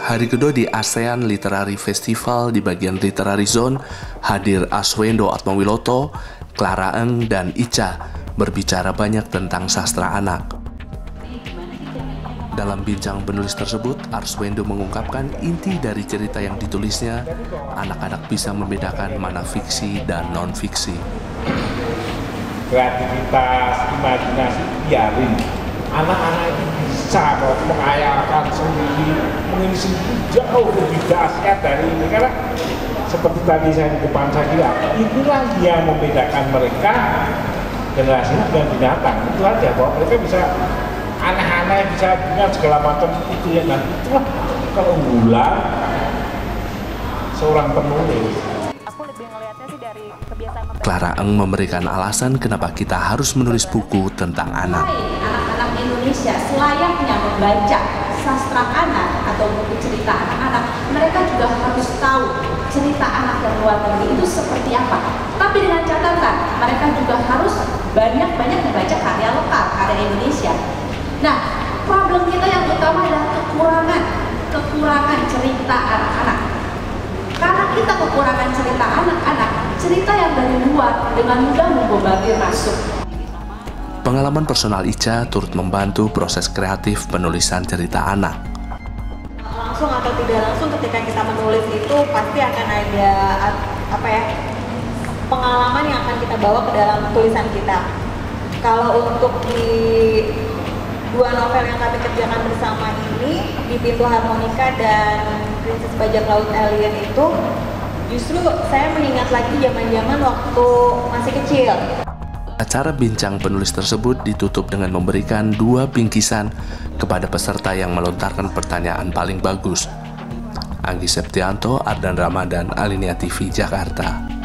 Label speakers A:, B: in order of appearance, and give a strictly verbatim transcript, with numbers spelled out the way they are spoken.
A: hari kedua di ASEAN Literary Festival di bagian Literary Zone, hadir Arswendo Atmawiloto, Clara Eng, dan Ica berbicara banyak tentang sastra anak. Dalam bincang penulis tersebut, Arswendo mengungkapkan inti dari cerita yang ditulisnya, anak-anak bisa membedakan mana fiksi dan non-fiksi.
B: Kreativitas, imajinasi, biarin. Anak-anak itu bisa mengayalkan sendiri, mengisi jauh lebih dahsyat dari ini. Karena seperti tadi saya di depan saya bilang, itulah yang membedakan mereka generasi dengan binatang. Itu aja, bahwa mereka bisa aneh-aneh, bisa dengan segala macam itu ya. Dan itulah keunggulan seorang penulis.
A: Clara Eng memberikan alasan kenapa kita harus menulis buku tentang anak.
C: Anak-anak Indonesia selayaknya membaca sastra anak atau buku cerita anak-anak, mereka juga harus tahu cerita anak yang luar negeri itu seperti apa. Tapi dengan catatan, mereka juga harus banyak-banyak membaca karya lokal, karya Indonesia. Nah, problem kita yang utama adalah kekurangan, kekurangan cerita anak-anak. Karena kita kekurangan cerita anak-anak, cerita yang dari luar dengan mudah membombardir masuk.
A: Pengalaman personal Ica turut membantu proses kreatif penulisan cerita anak.
D: Langsung atau tidak langsung ketika kita menulis itu pasti akan ada apa ya, pengalaman yang akan kita bawa ke dalam tulisan kita. Kalau untuk di dua novel yang kami kerjakan bersama ini, di Pintu Harmonika dan Princess Bajak Laut Alien itu, justru saya mengingat lagi zaman-zaman waktu masih kecil.
A: Acara bincang penulis tersebut ditutup dengan memberikan dua bingkisan kepada peserta yang melontarkan pertanyaan paling bagus. Anggi Septianto, Ardan Ramadan, Alinea T V, Jakarta.